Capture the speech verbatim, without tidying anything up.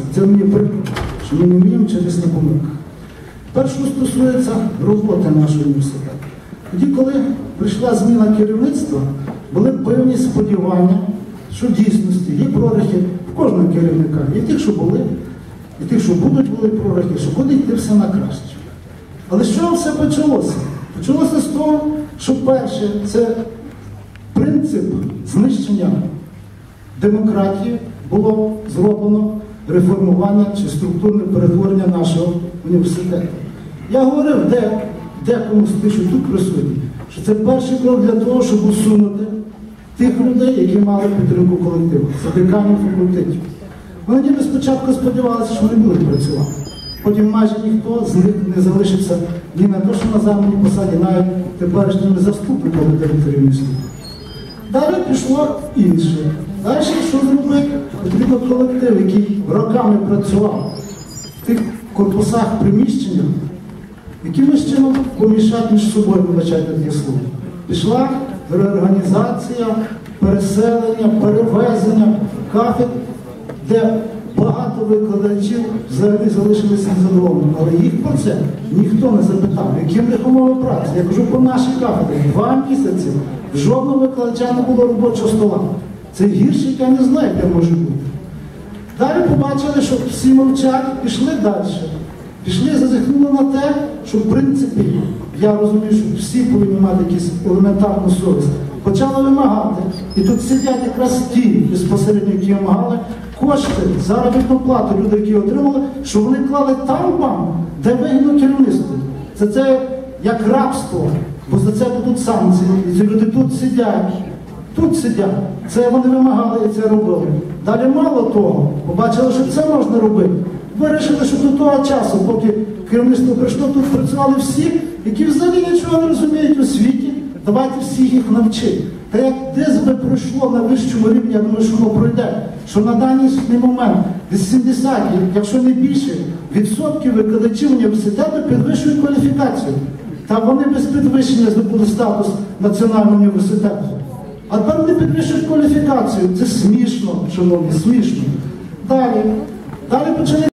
Це мені приклад, що ми не вміємо через на помилках. Тепер, що стосується роботи нашого університету. Тоді, коли прийшла зміна керівництва, були певні сподівання, що в дійсності є прорахи в кожного керівника, і тих, що були, і тих, що будуть були прорахи, що буде йти все на краще. Але з чого все почалося? Почалося з того, що перше, це принцип знищення демократії було зроблено реформування чи структурне перетворення нашого університету. Я говорив де, декому з тих, що тут присутні, що це перший крок для того, щоб усунути тих людей, які мали підтримку колективу, це деканів факультетів. Вони ніби спочатку сподівалися, що вони будуть працювати. Потім майже ніхто з них не залишиться ні на те, що на займаній посаді, навіть теперішніми заступниками директорів інституту. Далі пішло інше. Далі, що зробити? Потрібно колектив, який роками працював в тих корпусах, приміщеннях, якимось чином помішати між собою, вибачайте таке слово. Пішла реорганізація, переселення, перевезення кафедр, де багато викладачів взагалі залишилися незадоволеними. Але їх про це ніхто не запитав. Які в них умови праці? Я кажу, по нашій кафедрі два місяці в жодного викладача не було робочого стола. Це гірше, я не знаю, де може бути. Далі побачили, що всі мовчать, пішли далі. Пішли і зазіхнули на те, що в принципі, я розумію, що всі повинні мати якусь елементарну совість. Почали вимагати, і тут сидять якраз ті безпосередньо, які вимагали, кошти, заробітну плату, люди, які отримали, що вони клали там вам, де вигідно керівництво. Це це як рабство, бо за це будуть санкції. І ці люди тут сидять, тут сидять. Це вони вимагали і це робили. Далі мало того, побачили, що це можна робити. Вирішили, що до того часу, поки керівництво прийшло, тут працювали всі, які взагалі нічого не розуміють у світі, давайте всіх їх навчити. Та як десь би пройшло на вищому рівні, я думаю, що воно пройде, що на даний момент десь сімдесят, якщо не більше, відсотків викладачів університету підвищують кваліфікацію. Та вони без підвищення здобули статус національного університету. А тепер вони підвищують кваліфікацію. Це смішно, шановні, смішно. Далі. Далі почали